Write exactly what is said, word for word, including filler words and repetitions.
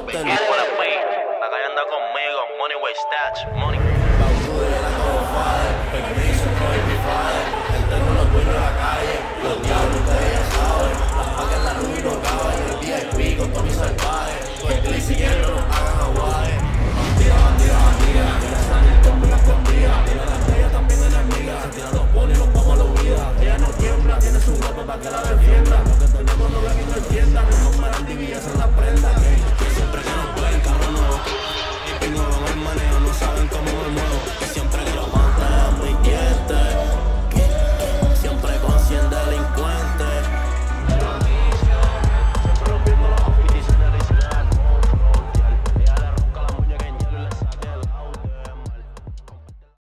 hotel. Por la P, la calle anda conmigo, money way stats, money.